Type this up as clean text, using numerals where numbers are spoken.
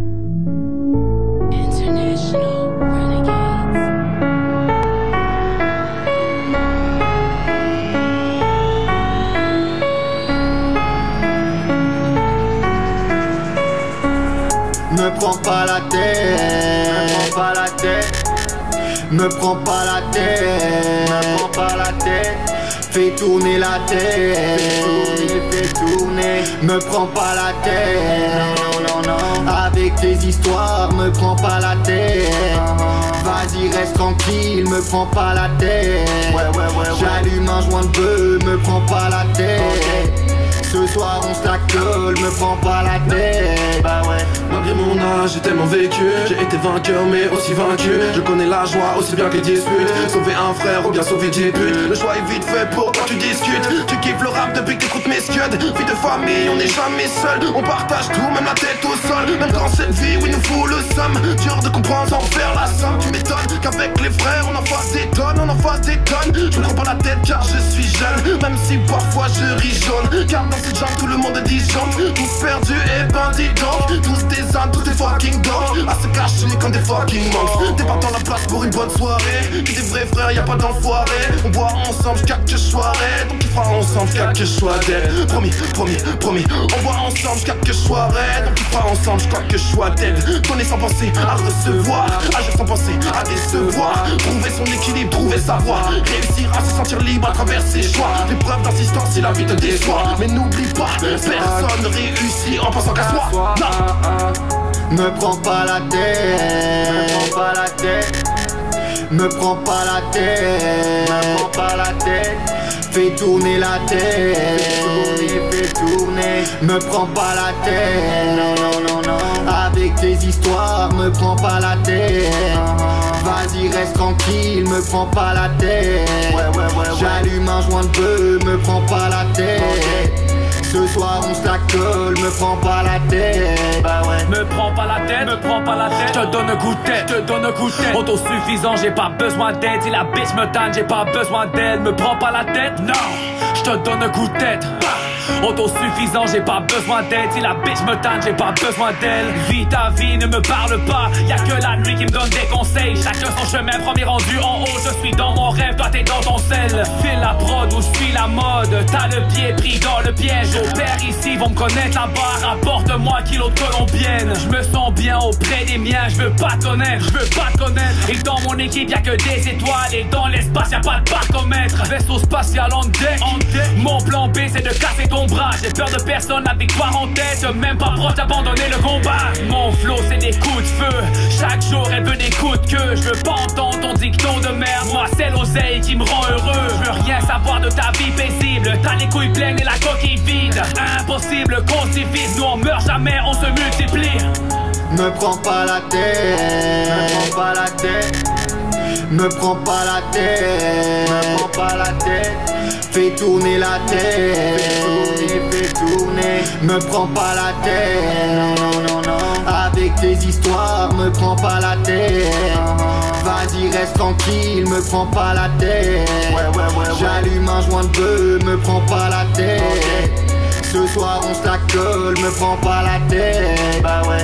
International Renegades. Me prends pas la tête, me prends pas la tête, me prends pas la tête, me prends pas la tête. Fais tourner la tête, fais tourner. Me prends pas la tête, non, non, non. Avec tes histoires, me prends pas la tête. Vas-y, reste tranquille, me prends pas la tête. J'allume un joint de bœuf, me prends pas la tête. Ce soir on se la colle, me prends pas la tête. Bah ouais. Malgré mon âge, j'ai tellement vécu. J'ai été vainqueur mais aussi vaincu. Je connais la joie aussi bien que les disputes. Sauver un frère ou bien sauver 10 putes. Le choix est vite fait pour quand tu discutes. Tu kiffes le rap depuis que t'écoutes mes scuds. Vie de famille, on n'est jamais seul. On partage tout, même la tête au sol. Même dans cette vie où il nous faut le somme. Dur de comprendre sans faire la somme. Tu m'étonnes qu'avec les frères on en fasse des tonnes, on en fasse des tonnes. Je me prends pas la tête car je suis jeune. Même si parfois je ris jaune. Car dans cette jambe tout le monde disjoncte. Tous perdus et bandits donc. Tous des ânes, tous des fucking dogs. À se cacher comme des fucking monks. Départant la place pour une bonne soirée. Que des vrais frères, y'a pas d'enfoiré. On boit ensemble jusqu'à que je sois raide. On kiffera ensemble jusqu'à que je sois dead. Promis, promis, promis. On boit ensemble jusqu'à que je sois raide. On kiffera ensemble jusqu'à que je sois dead. Donner sans penser à recevoir. Agir sans penser à décevoir. Trouver son équilibre, trouver sa voie. Réussir à se sentir libre à travers ses choix. L'épreuve d'insistance si la vie te déçoit. Mais n'oublie pas, personne ne réussit en pensant qu'à soi. Non. Me prends pas la tête, me prends pas la tête, me prends pas la tête, me prends pas la tête. Fais tourner la tête, fais tourner. Me prends pas la tête, non, non, non, non. Avec tes histoires, me prends pas la tête. Vas-y, reste tranquille, me prends pas la tête. J'allume un joint de bœuf, me prends pas la tête. Ce soir on se la colle, me prends pas la tête. Bah ouais. Me prends pas la tête, me prends pas la tête. Je te donne un coup de tête, je te donne un coup de tête. Autosuffisant, j'ai pas besoin d'aide. Si la bitch me tanne, j'ai pas besoin d'elle. Me prends pas la tête, non. Je te donne un coup de tête. Autosuffisant, j'ai pas besoin d'aide. Si la bitch me tanne, j'ai pas besoin d'elle. Vis ta vie, ne me parle pas. Y'a que la nuit qui me donne des conseils. Chacun son chemin, premier rendu en haut. Je suis dans mon rêve, toi t'es dans ton sel. File la prod ou suis la mode. T'as le pied pris dans le piège. J'opère ici, vont me connaître là-bas. Rapporte-moi kilo de colombienne. Je me sens bien auprès des miens. Je veux pas te connaître, je veux pas te connaître. Et dans mon équipe y'a que des étoiles. Et dans l'espace y'a pas de parcomètre. Vaisseau spatial on deck. Mon plan B c'est de casser ton bras. J'ai peur de personne, la victoire en tête. Même pas proche d'abandonner le combat. Mon flow c'est des coups de feu. Chaque jour elle veut des coups de queue. Je veux pas entendre ton dicton de merde. Moi c'est l'oseille qui me rend heureux. Je veux rien savoir de ta vie paisible. T'as les couilles pleines et la coquille vide. Impossible qu'on se divise. Nous on meurt jamais, on se multiplie. Me prends pas la tête, me prends pas la tête, me prends pas la tête, me prends pas la tête. Fais tourner la tête, fais tourner. Me prends pas la tête, non, non, non. Avec tes histoires, me prends pas la tête. Vas-y, reste tranquille, me prends pas la tête. J'allume un joint de bœuf, me prends pas la tête. Ce soir on se la colle, me prends pas la tête. Bah ouais.